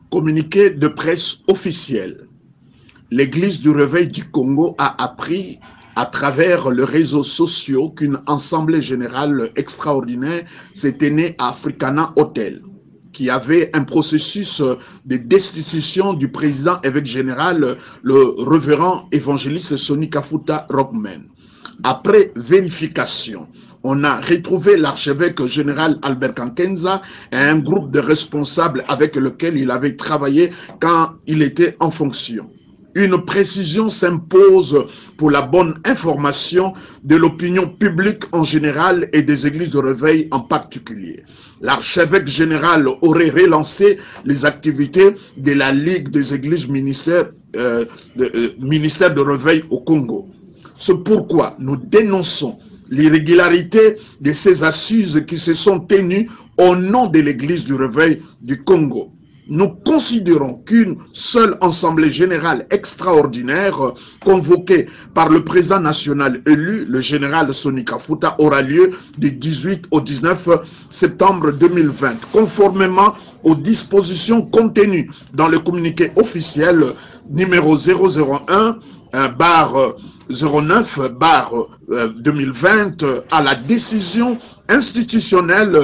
Communiqué de presse officiel. L'Église du Réveil du Congo a appris à travers les réseaux sociaux qu'une assemblée générale extraordinaire s'était née à Africana Hotel, qui avait un processus de destitution du président évêque général, le révérend évangéliste Sonny Kafuta Rockman. Après vérification, on a retrouvé l'archevêque général Albert Kankenza et un groupe de responsables avec lequel il avait travaillé quand il était en fonction. Une précision s'impose pour la bonne information de l'opinion publique en général et des églises de réveil en particulier. L'archevêque général aurait relancé les activités de la Ligue des églises ministère de réveil au Congo. C'est pourquoi nous dénonçons l'irrégularité de ces assises qui se sont tenues au nom de l'Église du Réveil du Congo. Nous considérons qu'une seule assemblée générale extraordinaire convoquée par le président national élu, le général Sonny Kafuta, aura lieu du 18 au 19 septembre 2020, conformément aux dispositions contenues dans le communiqué officiel numéro 001/09/2020 à la décision institutionnelle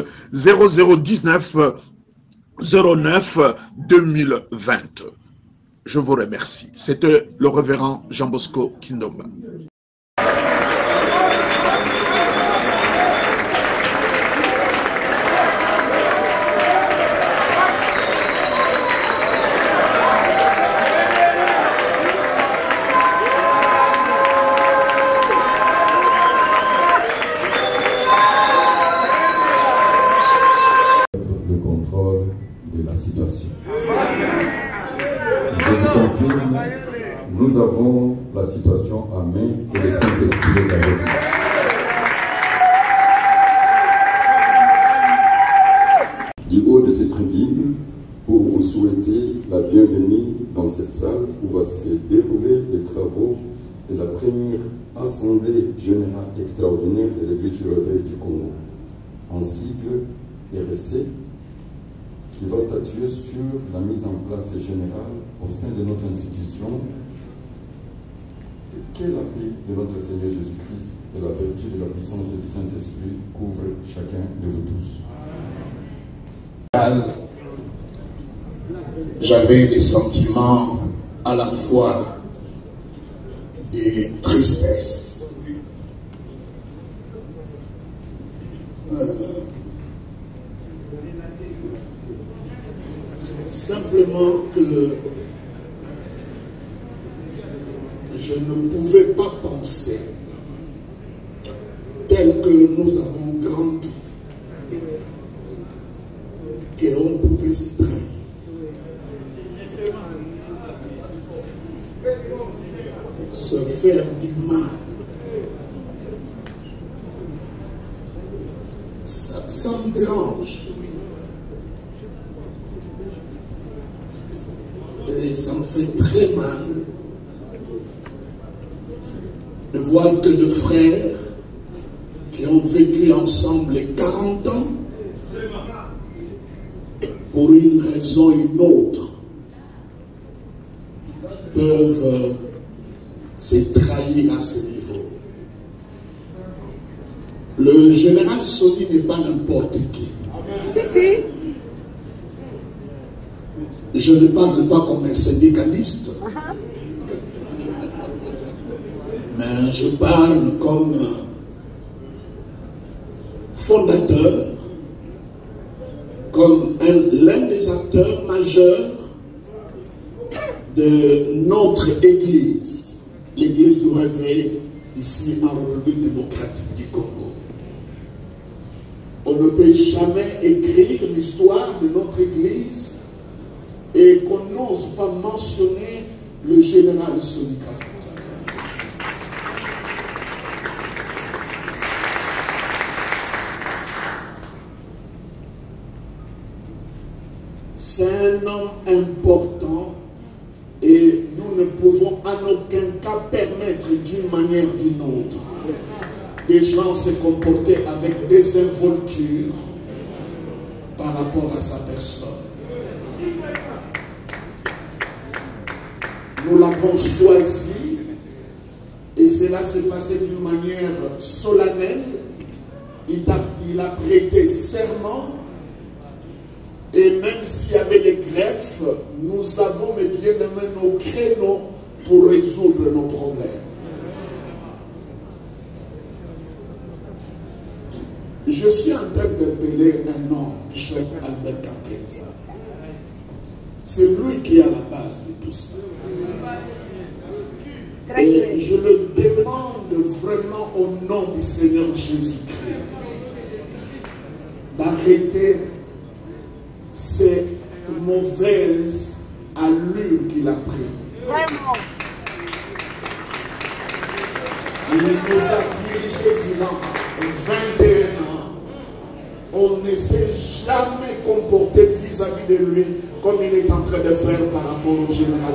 0019/09/2020. Je vous remercie. C'était le révérend Jean Bosco Kindomba. Nous avons la situation à main et le Saint-Esprit est avec nous. Du haut de cette tribune, pour vous souhaiter la bienvenue dans cette salle où va se dérouler les travaux de la première Assemblée générale extraordinaire de l'Église du Réveil du Congo, en sigle RSC, qui va statuer sur la mise en place générale au sein de notre institution. Que la paix de notre Seigneur Jésus-Christ et la vertu de la puissance du Saint-Esprit couvrent chacun de vous tous. J'avais des sentiments à la fois de tristesse, simplement que je ne pouvais pas penser tel que nous avons grandi qu'on pouvait se trahir. Se faire du mal. Ça me dérange. Et ça me fait très mal de voir que de frères qui ont vécu ensemble les 40 ans, pour une raison ou une autre, peuvent se trahir à ce niveau. Le général Sonny n'est pas n'importe qui. Je ne parle pas comme un syndicaliste, mais je parle comme fondateur, comme l'un des acteurs majeurs de notre Église, l'Église du Réveil, ici en République démocratique du Congo. On ne peut jamais écrire l'histoire de notre Église et qu'on n'ose pas mentionner le général Sonny Kafuta. C'est un homme important et nous ne pouvons en aucun cas permettre d'une manière ou d'une autre des gens se comporter avec désinvolture par rapport à sa personne. Nous l'avons choisi et cela s'est passé d'une manière solennelle. Il a prêté serment et même s'il y avait des greffes, nous avons, mes bien-aimés, nos créneaux pour résoudre nos problèmes. Je suis en train d'appeler un homme, Bishop Albert Kankenza. C'est lui qui est à la base de tout ça. Et je le demande vraiment au nom du Seigneur Jésus-Christ d'arrêter cette mauvaise allure qu'il a prise. Vraiment. Il nous a dirigé durant 21 ans. On ne s'est jamais comporté vis-à-vis de lui comme il est en train de faire par rapport au général.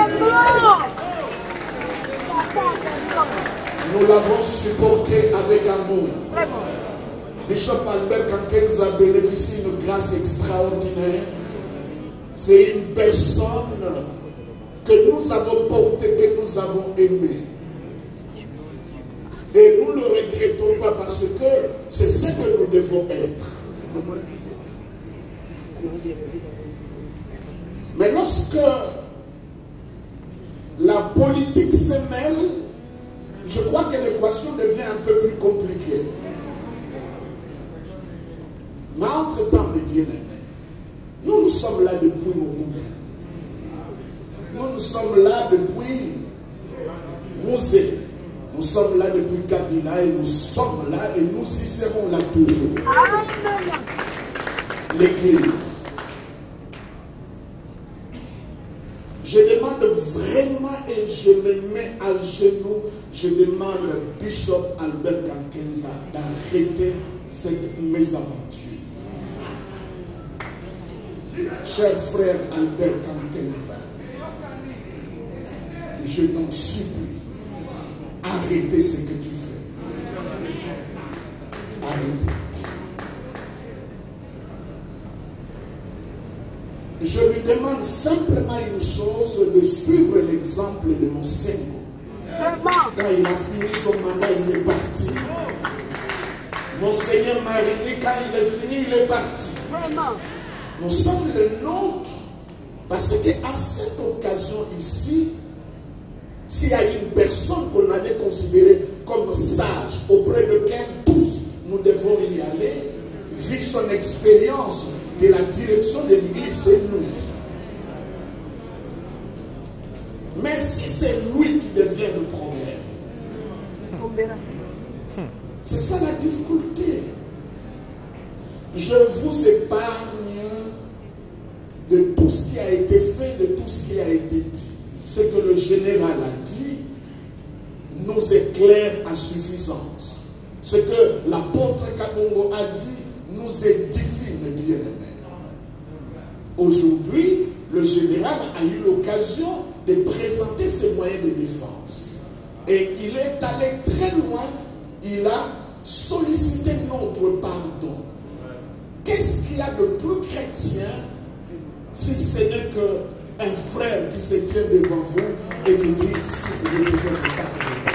Nous l'avons supporté avec amour. Bishop Albert Kankenza bénéficie d'une grâce extraordinaire. C'est une personne que nous avons portée, que nous avons aimée. Et nous ne le regrettons pas parce que c'est ce que nous devons être. Mais lorsque la politique se mêle, je crois que l'équation devient un peu plus compliquée. Mais entre-temps, mes bien-aimés, nous sommes là depuis Mobutu. Nous sommes là depuis Mouzé. Nous sommes là depuis Kabila et nous sommes là et nous y serons là toujours. L'Église. Je demande vraiment et je me mets à genoux, je demande à Bishop Albert Kankenza d'arrêter cette mésaventure. Cher frère Albert Kankenza, je t'en supplie, arrêtez ce que tu fais. Arrêtez. Je lui demande simplement une chose, de suivre l'exemple de mon Seigneur. Quand il a fini son mandat, il est parti. Monseigneur Marini, quand il est fini, il est parti. Nous sommes le nôtre, parce qu'à cette occasion ici, s'il y a une personne qu'on allait considérer comme sage, auprès de laquelle tous nous devons y aller, vu son expérience de la direction de l'Église, c'est nous. Mais si c'est lui qui devient le problème, c'est ça la difficulté. Je vous épargne de tout ce qui a été fait, de tout ce qui a été dit. Ce que le général a dit nous éclaire à suffisance. Ce que l'apôtre Kabongo a dit nous édifie, mes bien-aimés. Aujourd'hui, le général a eu l'occasion de présenter ses moyens de défense. Et il est allé très loin, il a sollicité notre pardon. Qu'est-ce qu'il y a de plus chrétien si ce n'est qu'un frère qui se tient devant vous et qui dit si vous pouvez vous pardonner.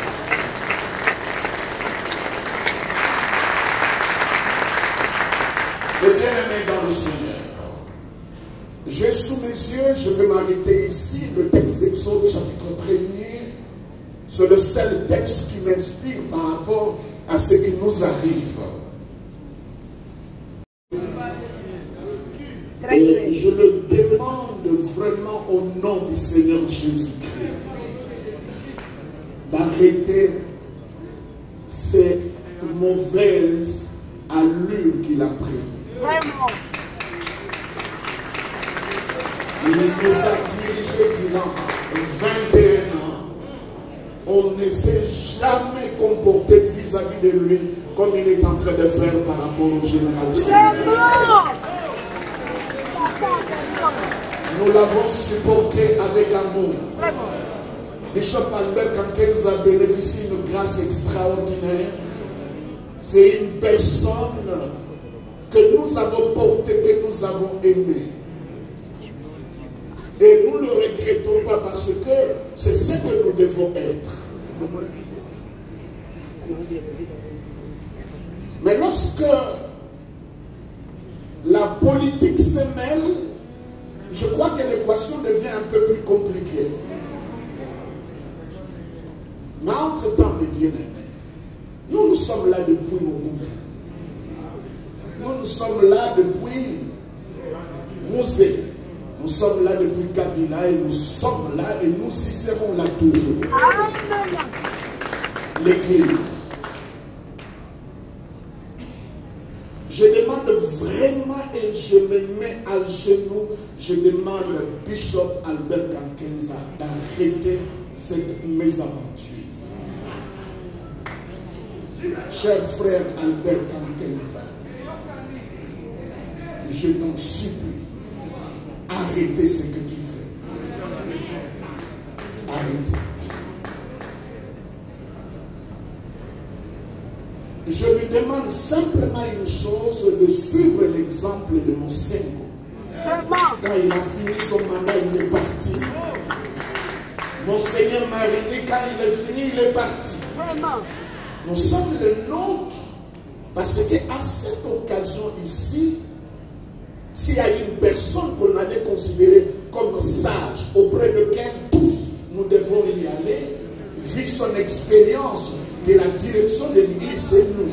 Les bien-aimés dans le Seigneur, j'ai sous mes yeux, je vais m'arrêter ici, le texte d'Exode chapitre 1er, c'est le seul texte qui m'inspire par rapport à ce qui nous arrive. Et je le demande vraiment au nom du Seigneur Jésus-Christ d'arrêter cette mauvaise allure qu'il a prise. Vraiment. Il nous a dirigé durant 21 ans. On ne s'est jamais comporté vis-à-vis de lui comme il est en train de faire par rapport au général. Nous l'avons supporté avec amour. Bishop Albert Kankenza bénéficie d'une grâce extraordinaire. C'est une personne que nous avons portée, que nous avons aimée. Et nous ne le regrettons pas parce que C'est ce que nous devons être. Mais lorsque la politique se mêle, je crois que l'équation devient un peu plus compliquée. Mais entre-temps, mes bien-aimés, nous sommes là depuis Mobutu. Nous sommes là depuis Mouzé. Nous sommes là depuis Kabila et nous sommes là et nous y serons là toujours. L'Église. Je demande vraiment et je me mets à genoux, je demande Bishop Albert Kankenza d'arrêter cette mésaventure. Cher frère Albert Kankenza, je t'en supplie, arrêtez ce que tu fais. Arrêtez. Je lui demande simplement une chose, de suivre l'exemple de Monsengo. Quand il a fini son mandat, il est parti. Monseigneur Marini, quand il est fini, il est parti. Nous sommes le nôtre, parce qu'à cette occasion ici, s'il y a une personne qu'on allait considérer comme sage, auprès de laquelle tous nous devons y aller, vu son expérience de la direction de l'Église, c'est nous.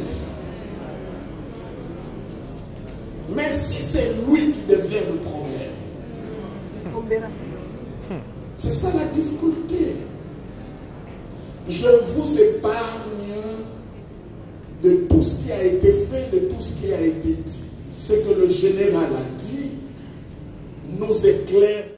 Mais si c'est lui qui devient le problème, c'est ça la difficulté. Je vous épargne de tout ce qui a été fait, de tout ce qui a été dit. Ce que le général a dit nous éclaire